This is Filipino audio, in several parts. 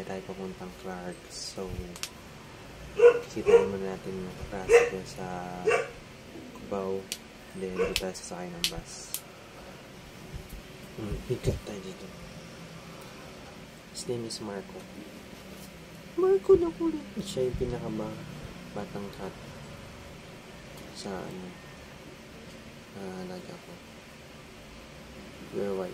biyahe tayo papuntang Clark. So, sitahin muna natin yung traffic sa Cubao. Then, dito tayo sasakay ng bus. Pick up tayo dito. His name is Marco. Marco na kulit. Siya yung pinakabatang cat sa alaga ko. We're white.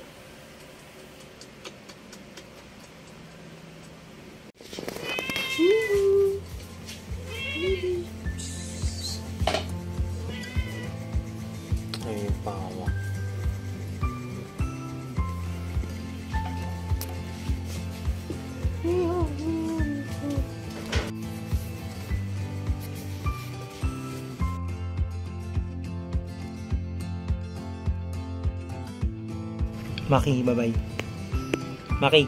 Ay, yung pawa. Maki, bye-bye. Maki.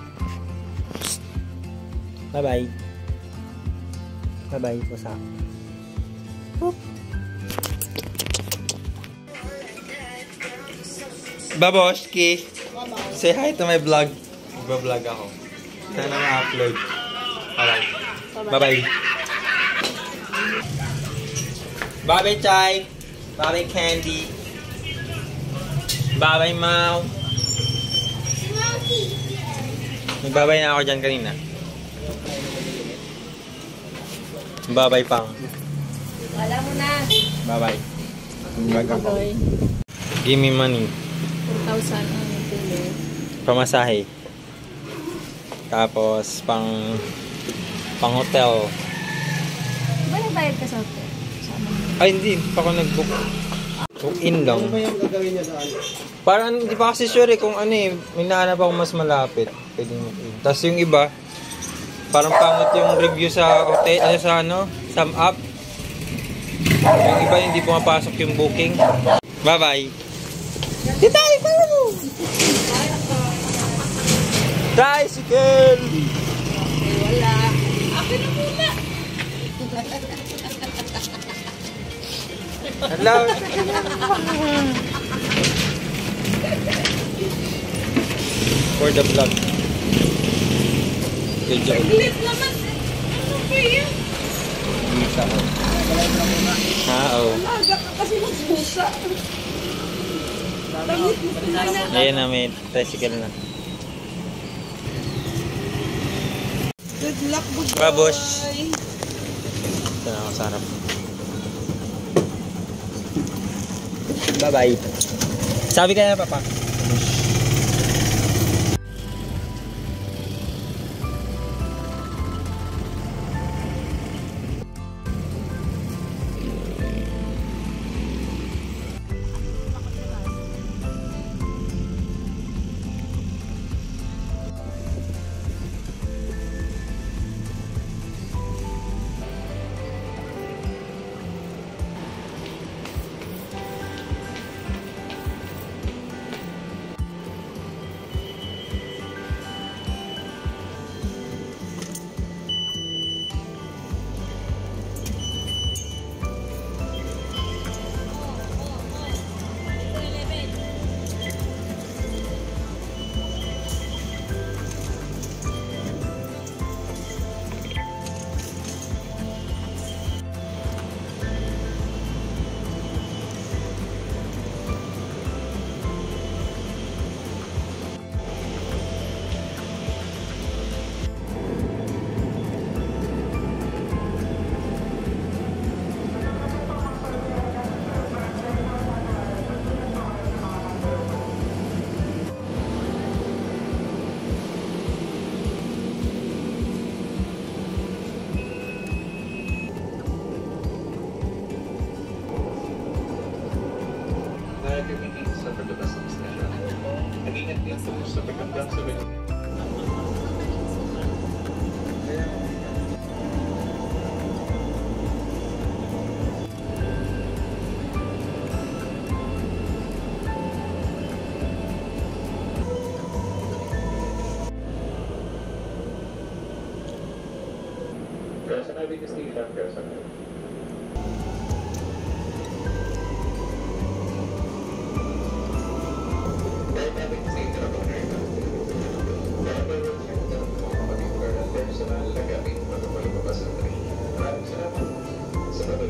Bye-bye. Bye-bye, pusa. Baboshki, say hi to my vlog. Iba-vlog ako. Sana ma-upload. Alright. Bye-bye. Bye-bye, Chai. Bye-bye, Candy. Bye-bye, Mau. Nagbabay na ako dyan kanina. Bye-bye, Pang. Wala mo na. Bye-bye. Bag ako. Give me money. 4,000 ang pili. Pamasahe. Tapos, pang hotel. Ba nagbayad ka sa hotel? Ay, hindi. Pa ako nag-book. Book-in lang. Ano ba yung gagawin niya sa ano? Parang hindi pa kasi sure kung ano eh. May nahanap ako mas malapit. Pwede mo. Tapos yung iba, parang pangit yung review sa hotel, sa Sum Up. Yung iba hindi pumapasok yung booking. Bye-bye. Titay, pala mo! Tricycle! Wala. Akin na muna. Hello! For the vlog. Good job. Saglit naman. Ano ba yun? Isa ko. Oo. Alaga ka kasi magpusa. Damit mo na. Ayan na, may tricycle na. Good luck, good boy. Babosh. Ito na ako sa harap. Bye-bye. Sabi ka na, Papa.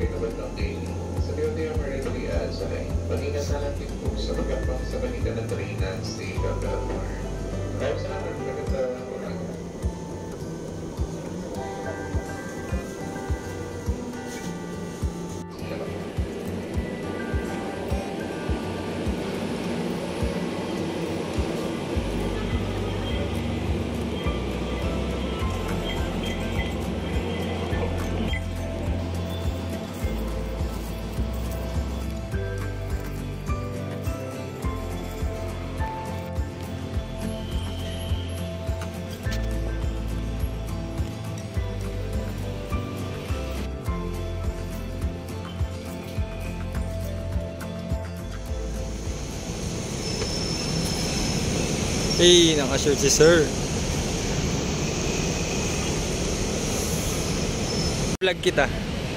tuloy na bandang daily. Sa DOTR Marinoy at sa line, mag-ingatan natin po sa pagkakbang sa balita ng Trinan State of Belmar. Maraming salamat. Magandang umaga. Hey, naka-shirt si sir. Vlog kita.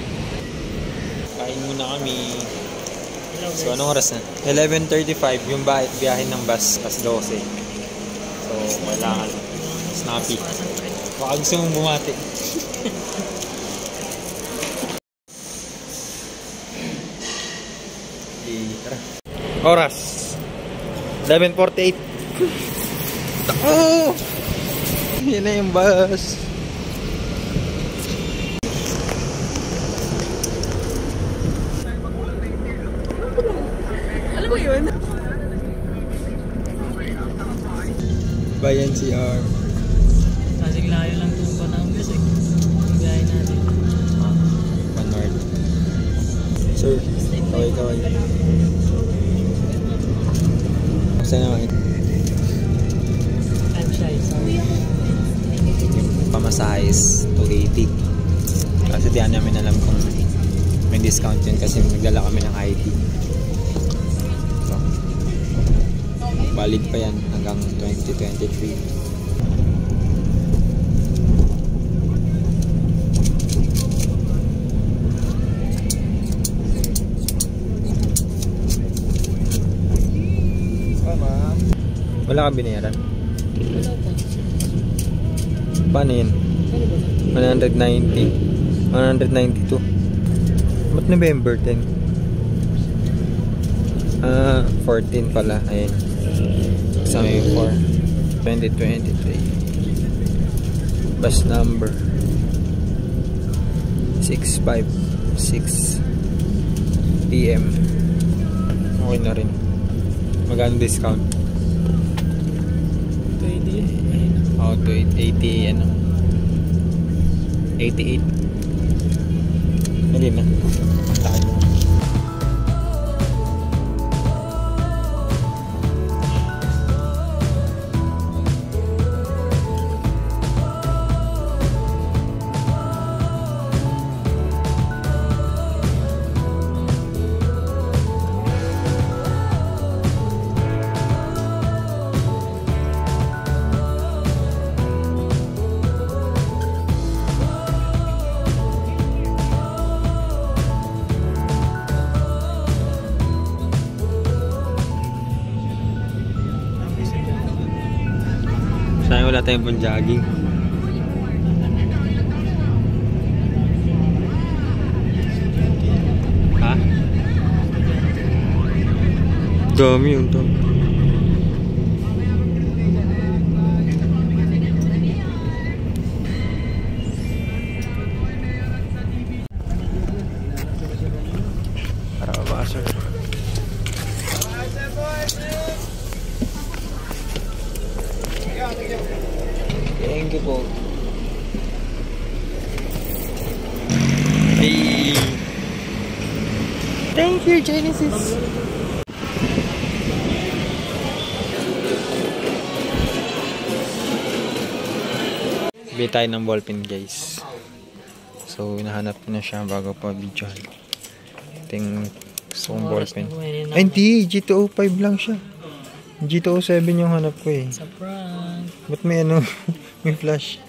Kain muna kami. So, anong oras na? 11:35 yung biyahe ng bus, kas 12. So, kailangan snappy. Baka gusto mong bumati. Okay, tara. Oras 11:48. Oh! Yan na yung bus. Alam mo yun? Bayan CR. Kasing layo lang itong Batangas eh. Ang gaya natin. Manord. Sir, kaway. Saan naman? I'm shy, sorry. Yung pamasahe is 280. Kasi di namin alam kung may discount yun kasi nagdala kami ng ID. So, valid pa yan hanggang 2023. Wala kang binayaran? Wala pa. Paano yun? Ano ba? 190 192. Ba't November 10? 14 pala. Ayun. Kasama yung 4 2023. Bus number 656 PM. Okay na rin. Magkano discount? 20. Ayun. Oh, to 80 ano. 88. Hindi na. Takin mo. Sayang wala tayong pang jogging. Ha? Dami yun to. Para ba, sir? Thank you po. Hey. Thank you, Genesis. Bili tayo ng ballpen, guys. So, hinahanap ko na siya bago pa video. Ito yung gusto kong ballpen. Ay, hindi. G205 lang siya. G207 yung hanap ko eh. Sa prank. Ba't may ano? May flash.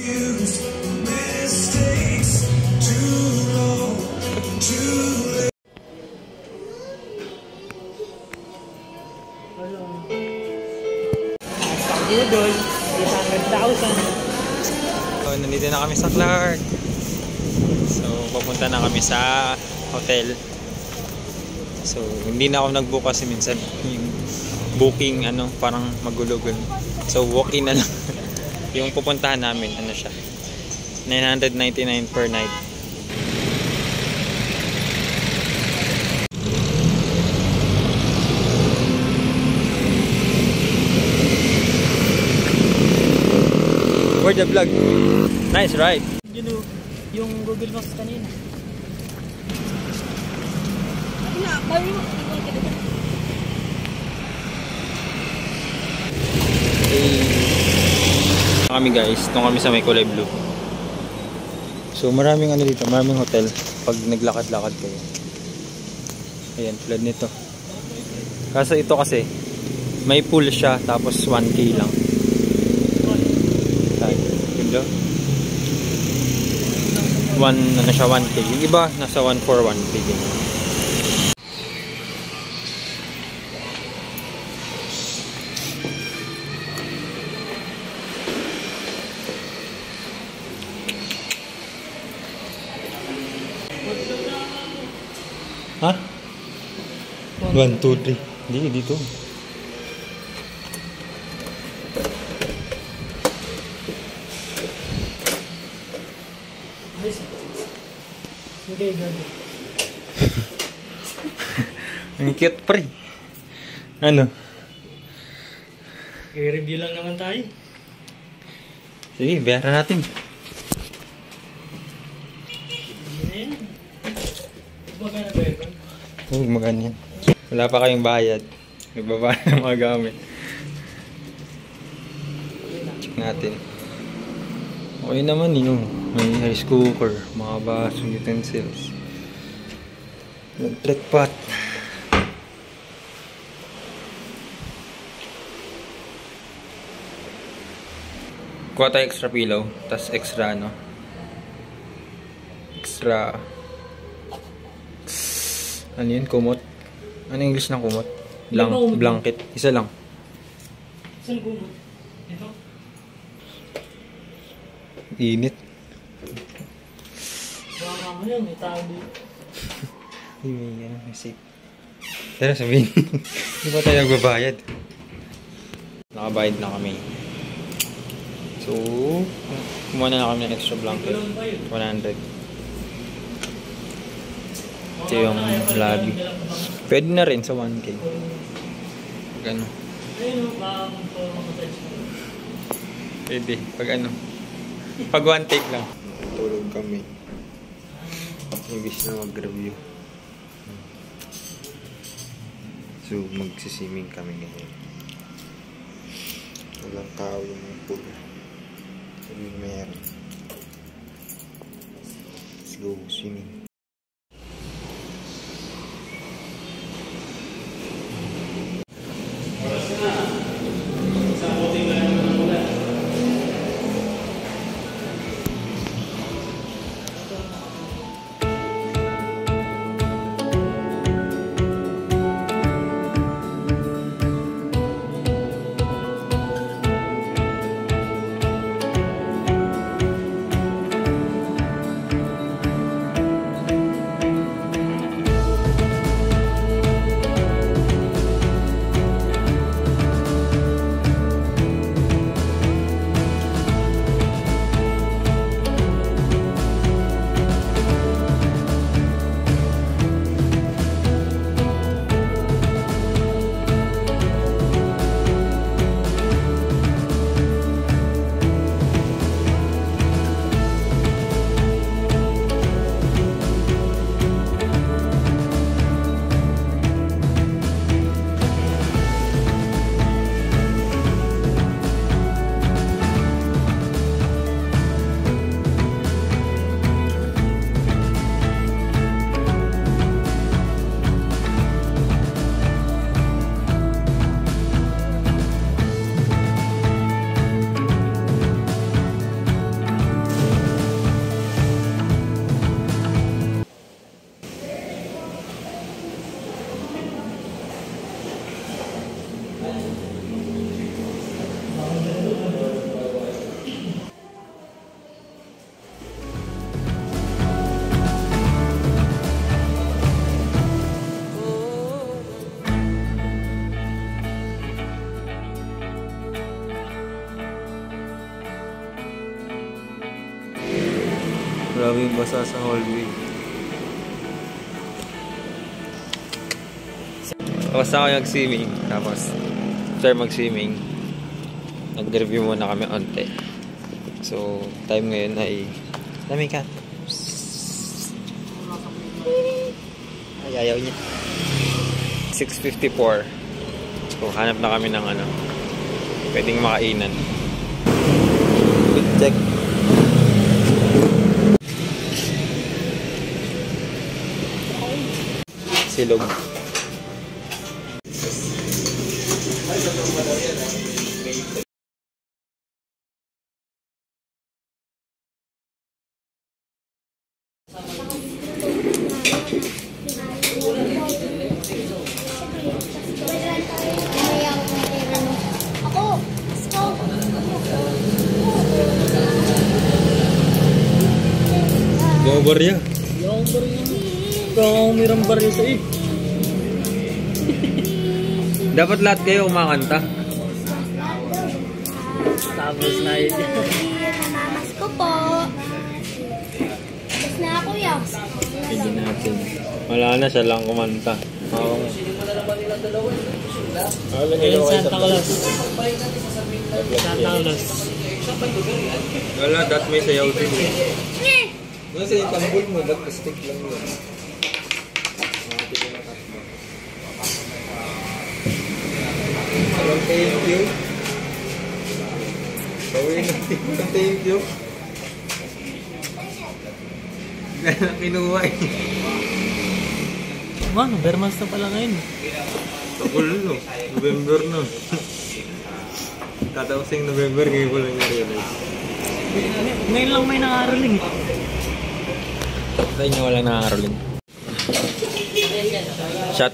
Idol, 800,000. So, nandito na kami sa Clark. So, papunta na kami sa hotel. So, hindi na ako nag-book kasi minsan yung booking parang magulugan. So, walk-in na lang. Yung pupuntahan namin, siya, 999 per night. For the vlog. Nice ride. Yung Google Maps kanina. Na, bawi mo. Kami guys, doon kami sa may kulay blue. So maraming dito, maraming hotel pag naglakad-lakad kayo. Ayan, tulad nito. Kaso ito kasi may pool siya tapos 1K lang. Diba? 1K. Yung iba nasa 141K din. Ha? 1, 2, 3. Hindi, dito. Okay, gano'n. Ang cute pre. Ano? I-review lang naman tayo. Sige, bayaran natin. Ayan. Magkano ba yun? Huwag maganyan. Wala pa kayong bayad. Nagbabayad ng mga gamit. Check natin. Okay naman yun. May rice cooker, mga baso, utensils. Electric pot. Kuha tayo extra pillow, tas extra extra ano yun, kumot. Ano English ng kumot? Blanket. Isa lang. Saan gumot? Ito? Init. Baka mo yun, may tao dito. May safe. Pero sabihin, hindi pa tayo nagbabayad. Nakabayad na kami. So, kumuha na kami ng extra blanket. 100. Ito yung lobby. Pwede na rin sa 1K. Pag Ayun, baka massage ko. Pwede. Pag 1 take lang. Tulog kami. Ibig na mag-review. So, magsisiming kami ngayon. Walang tao yung pool. Sabi meron. Let's go swimming. basa sa hallway. Tapos ako nag-swimming. Tapos, after mag-swimming, nag-review muna kami onte. So, time ngayon ay... Dami ka. Ay, ayaw niya. 6:54. So, hanap na kami ng ano. Pwedeng makainan. Good check. Silog. Yung barya. Yung barya. Kung mayroong barya sa eh. Dapat lahat kayo kumakanta. Tapos na yun. Namamas ko po. Tapos na ako yan. Hindi natin. Wala na, siya lang kumanta. Oo. Ayun, Santa Claus. Santa Claus. Wala, dat may sayaw din. Nasa yung tambol mo, ba't stick lang yun? Thank you. Gawin natin yung thank you. Gano'n kinuha eh. Man, Bermas na pala ngayon. Takul no, November na. Tatapos yung November, ngayon ko lang na-realize. Ngayon lang may nangaroling. Sa inyo walang nangaroling. Shot.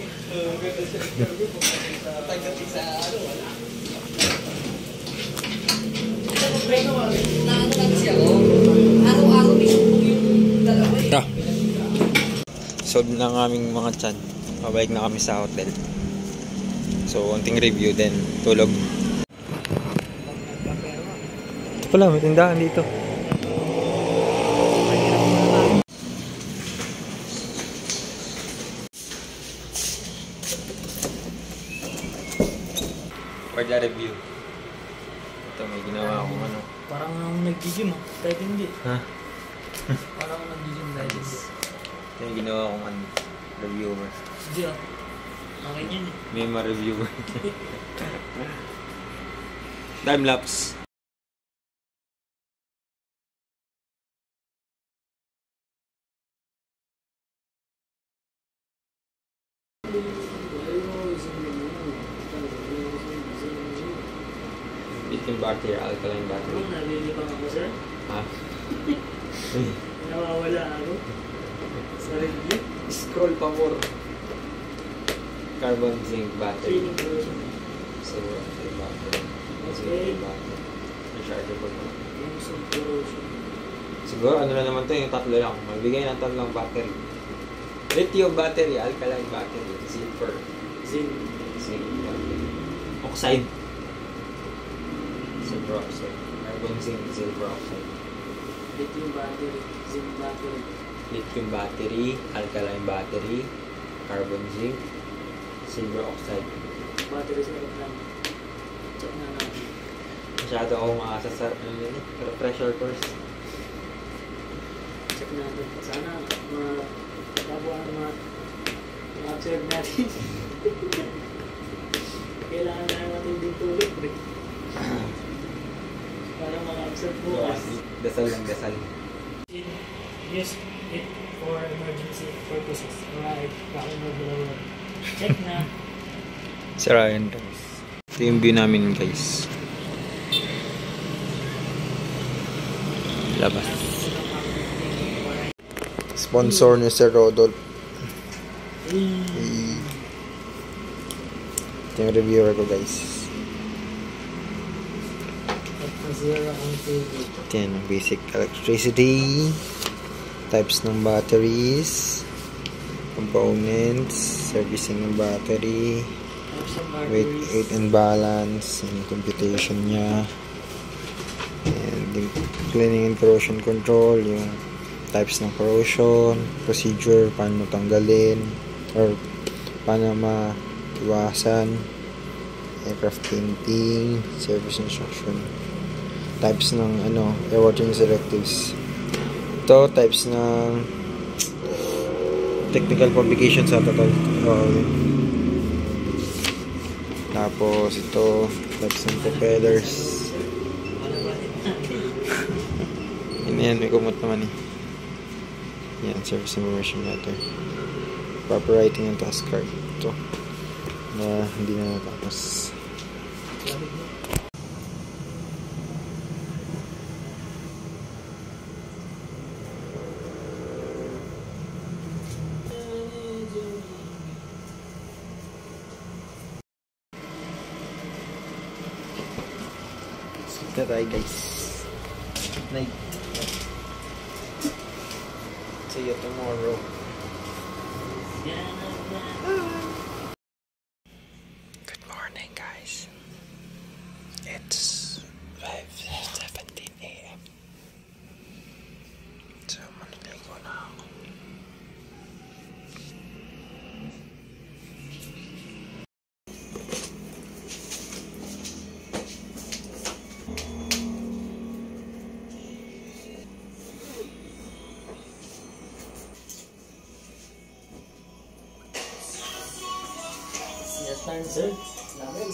Ta. Solve na ang aming mga chan. Pabalik na kami sa hotel. So, unting review then tulog. Ito pala, may tindahan dito. For the review. Ito, may ginawa akong ano. Parang nag-gym ah. Kahit hindi. Ha? Parang nag-gym kahit hindi. Ito yung ginawa akong ano, reviewer. Hindi ah. Okay yun eh. May ma-reviewer. Time-lapse. Lithium battery, alkaline battery. Nalilipang ako sir. Ha? Nawawala ako. Sa review. Scroll pa more. Carbon zinc battery. Silver battery. Silver battery. Recharger pa ito. Siguro ano na naman ito, yung tatlo lang. Magbigay ng tatlong battery. Lithium battery, alkaline battery, silver. Zinc battery. Oxide. Silver oxide. Carbon zinc, silver oxide. Lithium battery. Zinc battery. Lithium battery, alkaline battery, carbon zinc, silver oxide. Battery sa aeroplane. Check na natin. Masyado akong makasasar. Ano yun eh? Pressure course. Check natin. Sana ma-observe natin. Kailangan na natin din tulog. Para ma-observe bukas. Dasal lang, dasal. Use it for emergency purposes. Alright. Check na. Si Ryan guys. Ito yung view namin guys. Labas. Sponsor ni Sir Rodolph. Ito yung reviewer ko guys. Ito yan, basic electricity. Types ng batteries. Components. Servicing ng battery. Weight and balance. And computation niya. And yung cleaning and corrosion control. Yung types ng corrosion, procedure, paano tanggalin, or paano maiwasan, aircraft painting, service instruction, types ng airworthiness directives. Ito, types ng technical publication sa total. Tapos ito, types ng propellers. Yan, may kumot naman eh. Yan, service information letter. Proper writing ng task card. Ito, na hindi na natapos. Kita tayo guys. Night. See you tomorrow. Good morning guys. It's 5:17 AM. So maliligo na ako. Yes, time, sir. Lamig.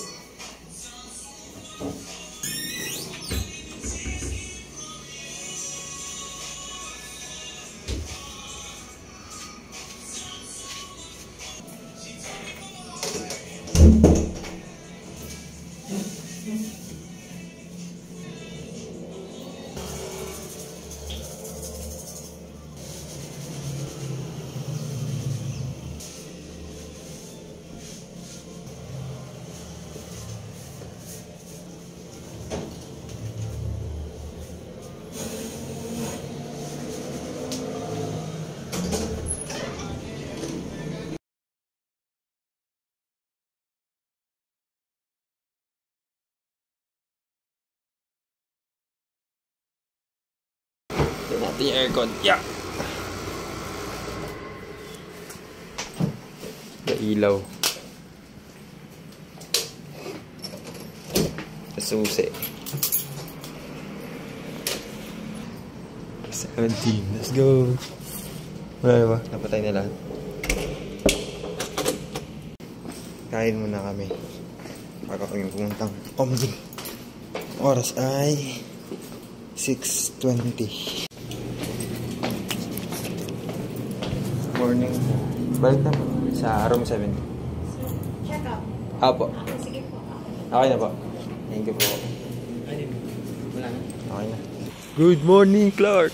Ito natin yung aircon. Yeah! Ilaw. Susi. 17. Let's go. Wala na ba? Napatay na lahat. Kain muna kami. Bago kami pumuntang Omni. Oras ay 6:20. Morning po. Balik na po sa room 7. Check out. Apo. Sige po. Okay na po. Thank you po. Ay, wala na. Okay na. Good morning, Clark!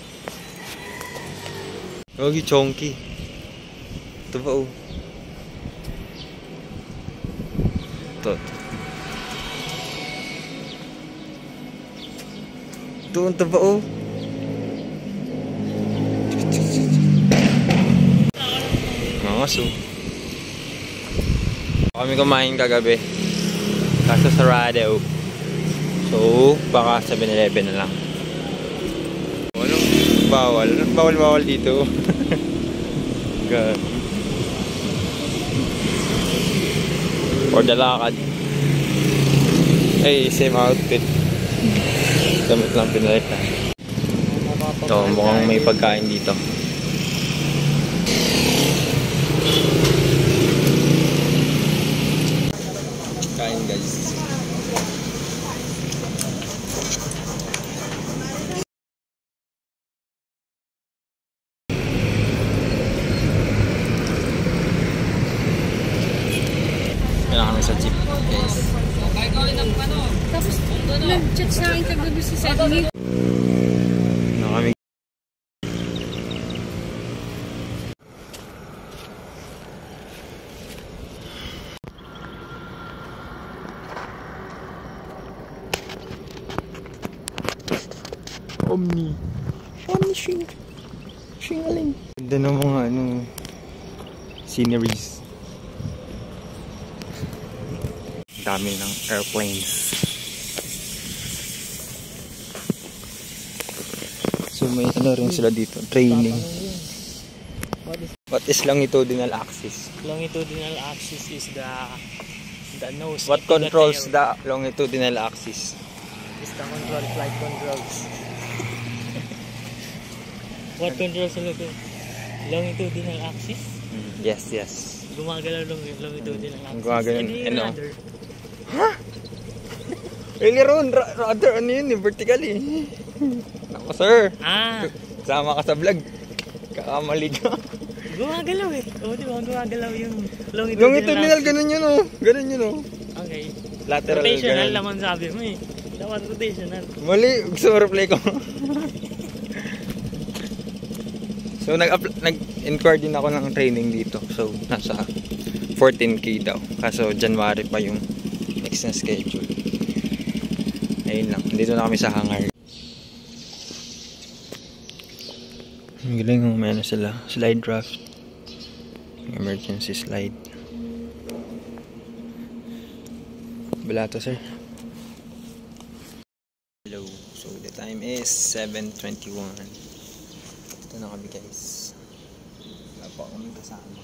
Yogi Chonky. Ito ba oh? Ito. Ito ba oh? Mangas oh. Kami kumain kagabi. Kaso sarado. So, baka 7-Eleven na lang. Bawal. Bawal dito. God. For the lakad. Hey, same outfit. Damit lang pinalitan. Ito, mukhang may pagkain dito. Kain guys. Kailangan kami sa jeep, guys. Tapos, nag-chat sa akin kagabi si Sydney. Na kami. Omni Shingaling. Ganda ng mga sceneries. Dami ng airplanes. So So may ano rin sila dito, training. What is What is longitudinal axis? longitudinal axis? Is the nose. What into controls tail. the longitudinal axis? Is the control, flight controls. What controls the longitudinal axis? Yes, yes. Gumagalaw longitudinal axis. Gumagalaw, Ano yung ano? rudder? Aileron, rather ano yun, vertically. Ako sir, Ah, sama ka sa vlog. Kakamali ka. gumagalaw eh. O, di ba? Gumagalaw yung Longitudinal, axis. ganun yun oh. Ganun yun oh. Okay. Lateral, Rotational ganun. naman sabi mo eh. Dapat rotational. Mali, gusto mo replay ko. So, nag-inquire din ako ng training dito. So, nasa 14K daw. Kaso, January pa yung next na schedule. Ayun lang. Dito na kami sa hangar. Ang galing kung may ano sila. Slide raft. Emergency slide. Balato, sir. Hello. So, the time is 7:21. Ito na kami, guys. Wala pa akong kasama.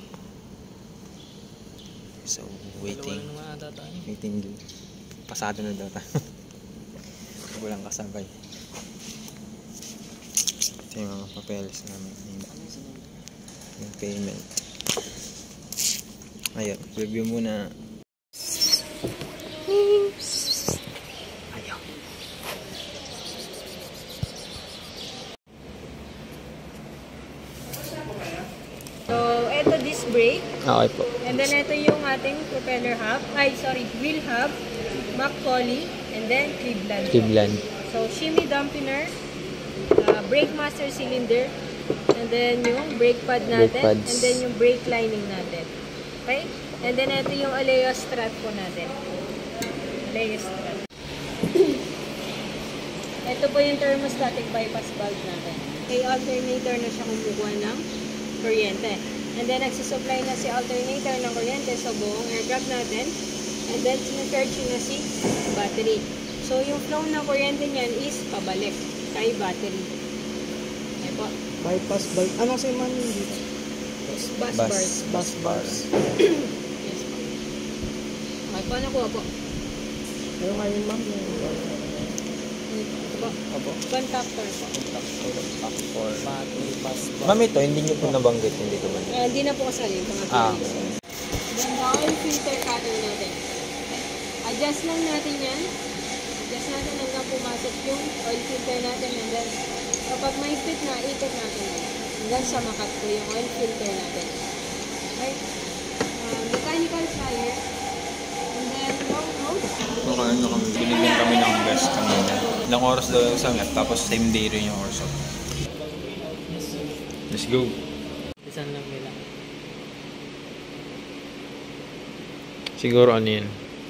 So, waiting. Dalawa na naman ata tayo. Waiting. Pasado na daw tayo. Walang kasabay. Ito yung mga papeles namin. Yung payment. Ayun, review muna. Ayun. So, ito disc brake. Okay po. And then ito yung ating propeller hub. Wheel hub. McCauley. And then Cleveland. Cleveland. So, shimmy dampener. Brake master cylinder. And then yung brake pad natin. Brake pads. And then yung brake lining natin. Okay? And then ito yung Aleo strut po natin. Aleo strut. Ito po yung thermostatic bypass valve natin. Kay alternator na siya kumukuha ng kuryente. And then nagsusupply na si alternator ng kuryente sa buong aircraft natin. And then sinacharge na si battery. So yung flow ng kuryente niyan is pabalik kay battery. Ayan po. Bypass valve. Anong si man dito? Bus bars. Bus bars. Yes po. Okay po, nakuha po. Pero ngayon ma'am, Ito po. Opo. Contactor po. Battery pass bar. Ma'am, ito, hindi nyo po nabanggit, hindi ko man. Hindi na po kasali. Ah. Then the oil filter cutter natin. Adjust lang natin yan. Adjust natin hanggang pumasok yung oil filter natin. And then, kapag may fit na, ikot natin yan. Hanggang sa makat po yung oil filter natin. Okay? Mechanical fire. And then, long nose. Okay, ano kami, binigyan kami ng best kanina. Ilang oras daw yung sangat, tapos same day rin yung workshop. Let's go. Isan lang nila. Siguro ano yun?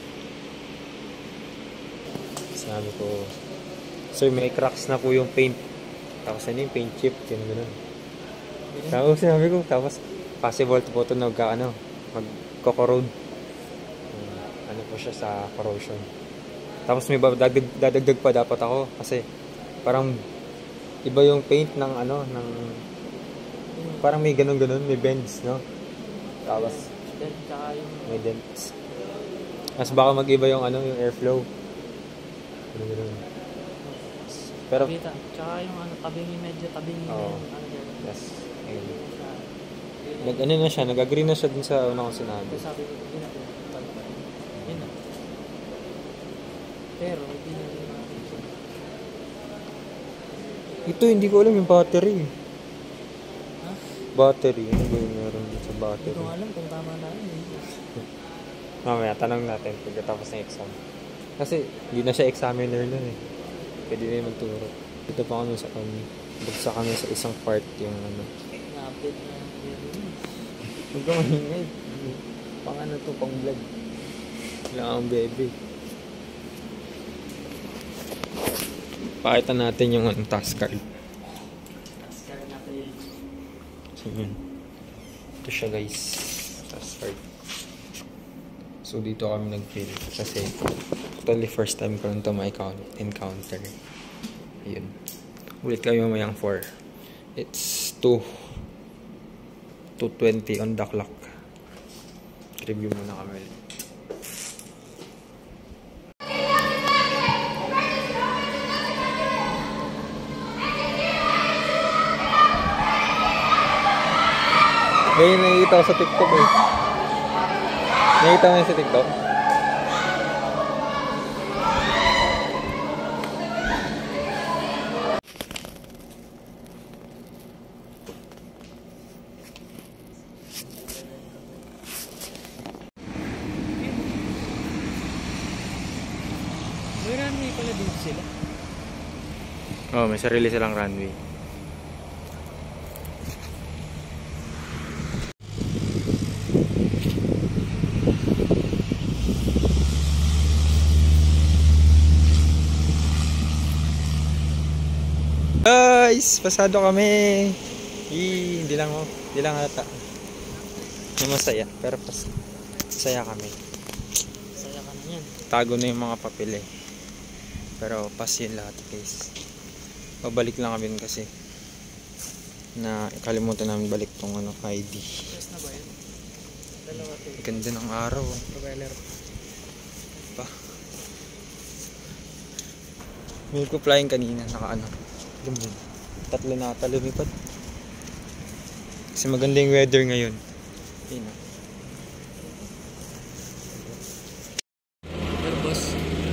Sabi ko, sir, may cracks na po yung paint. Tapos ano yung paint chip, yun gano'n. Tapos sinabi ko, tapos possible po ito mag-corrode. Ano po siya sa corrosion. Tapos may dadagdag pa dapat ako kasi parang iba yung paint ng ng parang may ganun, may bends, no? Tapos Then, tsaka yung may dents. Mas baka mag-iba yung yung airflow. Ganun. Pero kita. Tsaka yung tabingi, medyo tabingi na Oo. yung dyan. yes. Ayun. Sa- Nag-ano na siya, nag-agree na siya dun sa una kong sinabi. Ito sabi ko, hindi na pinatutag pa rin. Yun na. Pero, hindi na rin natin siya. Ito, hindi ko alam yung battery. Ha? Battery, ano ba yung meron dun sa Hindi battery? ko alam kung tama na yun. Mamaya, tanong natin pagkatapos ng exam. Kasi, hindi na siya examiner nun eh. Pwede na yung magturo. Dito pa kami sa bugsa kami sa isang part yung Na-update na yun. Huwag ka mahingay. Pang to, pang vlog. Wala kang bebe. Pakita natin yung task card. Tasker natin. So, yun. Ito siya guys. Task card. So, dito kami nag-fill. Kasi, totally first time ko nito ma-encounter. Ayun. Ulit kami mamayang 4. It's 2:20 on the clock. Review muna kami ulit. Ngayon nakikita ko sa TikTok eh. Nakikita mo yun sa TikTok? May runway pala dito sila. Oh, may sarili silang runway. Guys, pasado kami. Hindi lang halata. Hindi masaya, pero masaya kami. Saya ka na yan. Tago na yung mga papel eh. Pero pass yun lahat guys. Babalik lang kami kasi na kalimutan namin balik tong ID. Press na ba yun? Dalawa to. Ganda ng araw. Propeller. Pa. May ko flying kanina naka Lumon. 3 na ata lumipad. Kasi maganda yung weather ngayon. Ayun na. Pero boss.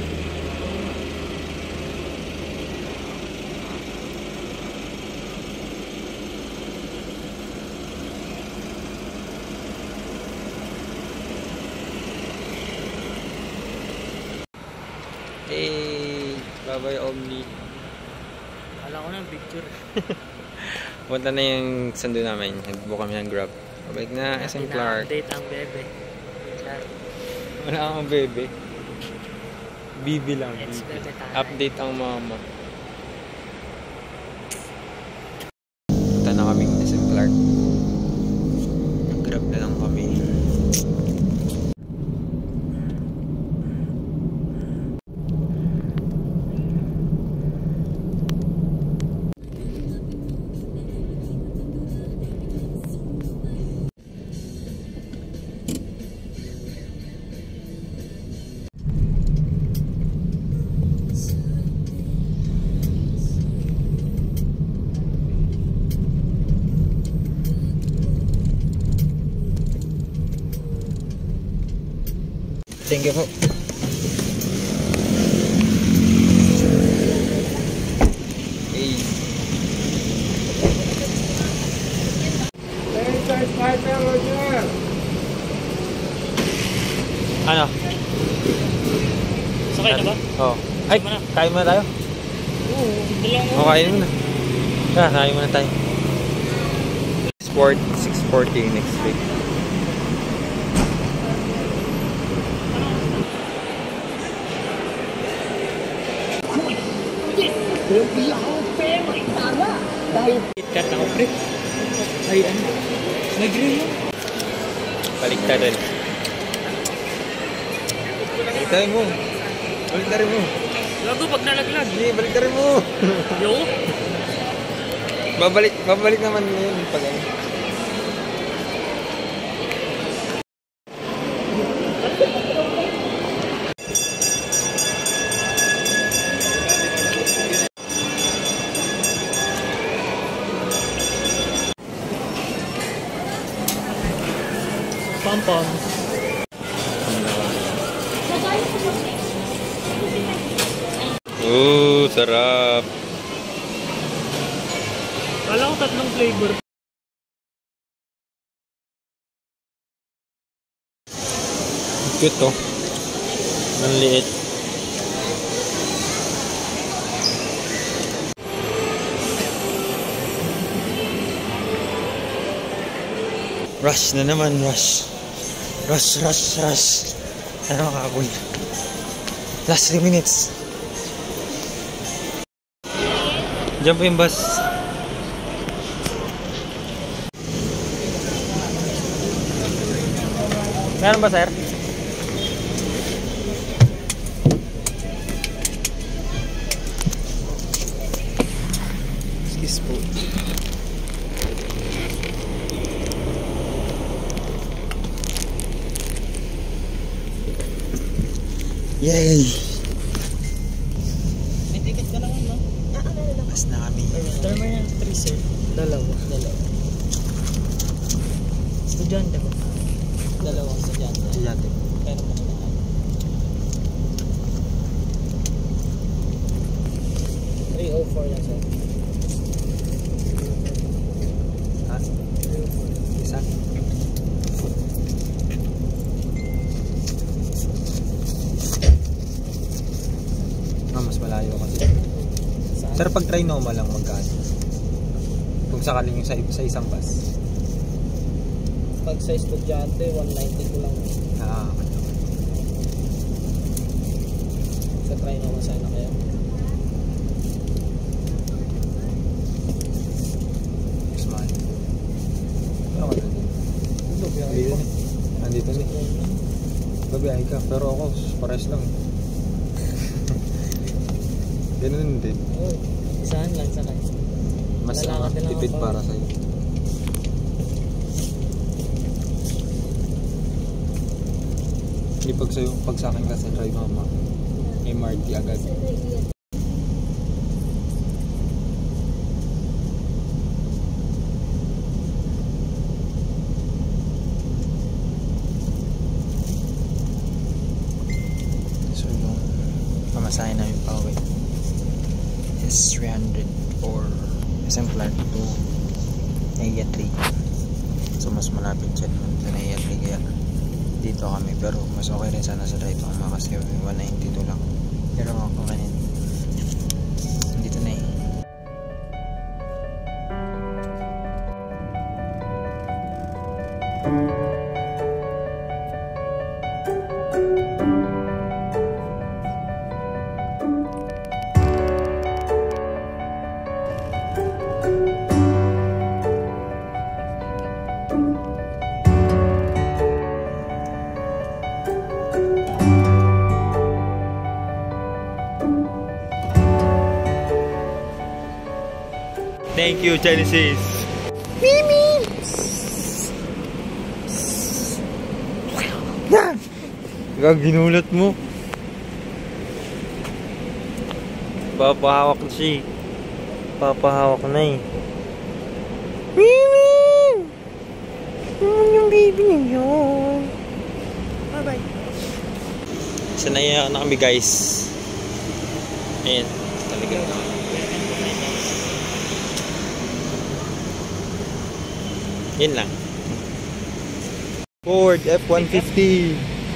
Hey, bye-bye Omni. Kala ko na picture. Punta na yung sundo namin. Nagbuka kami ng Grab. Pabalik na SM Clark. Update ang bebe. Char. Wala akong bebe. Bibi lang. It's Bibi. bebe tayo. Update ang mama. Punta na kaming SM Clark. Nag-Grab na lang kami. Thank you po. Hey. Ano? Sakay na ba? Oh. Ay, kain muna tayo. Oo, dalawang O, kain muna. Kain muna tayo. Sport 640 next week. KitKat ako, pre. Ay, ano? May grill mo. Baliktarin. Baliktarin mo. Baliktarin mo. Lago pag nalaglag. Hindi, baliktarin mo. Yo. Babalik naman yun pag ano. Pam-pam. Sarap. Kala ko 3 flavor. Cute to. Ang liit. Rush na naman, rush. Rush. Ano makakul? Last 3 minutes. Diyan po yung bus. Meron ba, sir? Yay! May ticket ka naman, no? Pas na kami. Dalawa yan, 3 sir. Dalawa. Estudyante mo. Dalawang estudyante. Estudyante. Pero mo na. 304 yan, sir. Ha? Isa? Mas malayo kasi. Saan? Sir, pag Trinoma lang magkano? Kung sakaling yung sa isang bus. Pag sa estudyante, 190 ko lang. Okay. Sa try naman sana kayo. Mas mahal. Okay na din. Andito na. Andito na. Babiyahe ka. Pero ako, pares lang. Ganun din. Oh, isahan lang sa kayo. Mas Lalakad din lang tipid ako. para sa'yo. Hindi pag sa akin kasi drive mama, MRT agad. So yung pamasahe namin pa uwi is 300 or exemplar to Naiya 3. So mas malapit siya naman sa Naiya 3 kaya dito kami, pero mas okay rin sana sa drive ama kasi 192 lang, pero okay rin dito na eh. Thank you, Genesis. Mimi! Yan! Ikaw, ginulat mo. Papahawak na siya. Papahawak na eh. Mimi! Ano yung baby niyo? Bye-bye. Sanay na kami, guys. Ayan. Talaga. Yun lang. Ford F-150.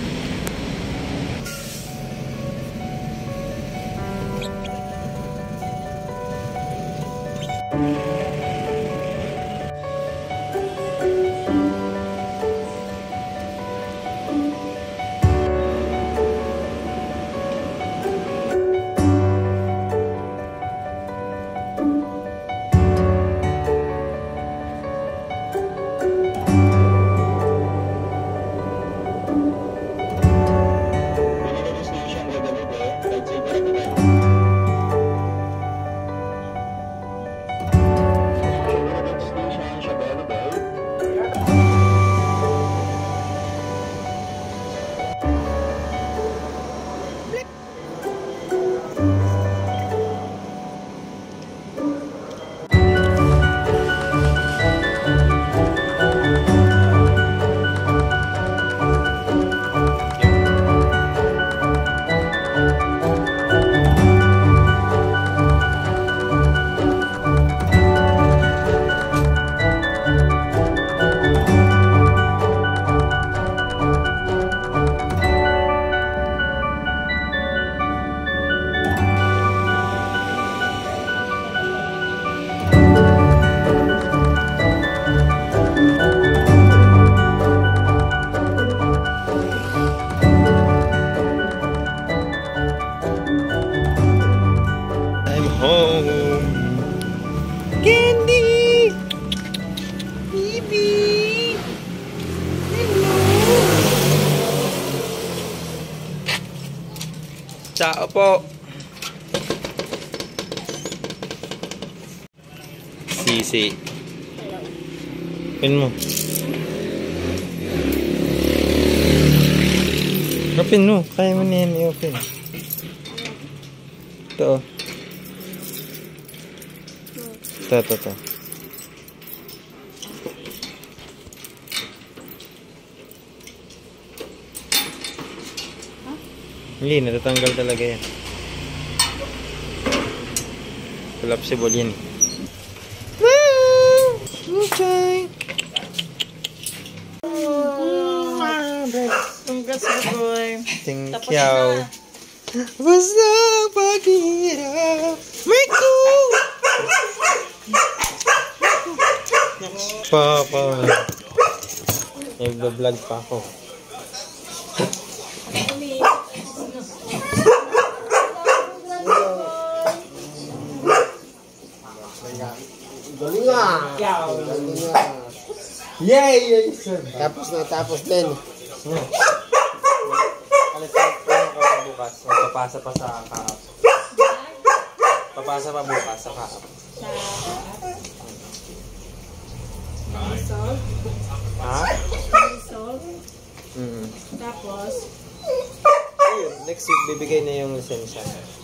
Ciao po. Sisi. Pin mo. Open mo. Kaya mo na yan i-open. Ito. Ito. Hindi, natatanggal talaga yan. Collapsible yan. Okay. Thank you. Basta paghihirap may ko. Papa. Nag-vlog pa ako. Yay! Tapos din. Bukas. Papasa pa sa kaap. Papasa pa bukas sa kaap. Salt. Ha? Salt. Tapos, Ayun, next week bibigay na yung lisensya.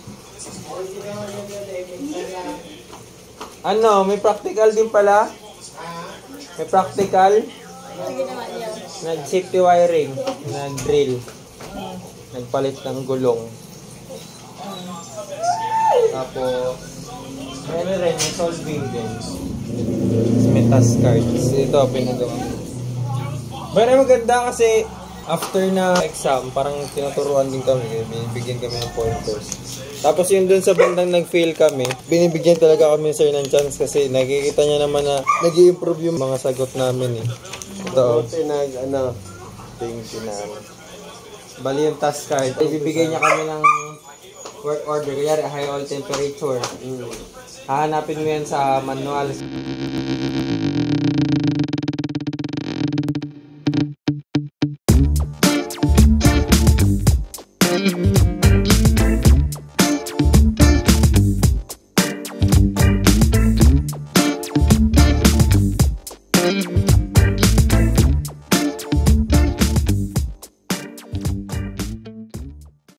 Ano, may practical din pala? May practical? sige naman yan. Nag-safety wiring, nag-drill, nagpalit ng gulong. Tapos, ano rin, may solving din. May task cards. Ito, pinagawa. Pero maganda kasi after na exam, parang tinuturuan din kami, binibigyan kami ng pointers. Tapos yun dun sa bandang nag-fail kami, binibigyan talaga kami sir ng chance kasi nakikita niya naman na nag-i-improve yung mga sagot namin eh. Ito, thank you na. Bali yung task card, ibibigay niya kami ng work order, kaya high oil temperature. Hahanapin mo yan sa manual.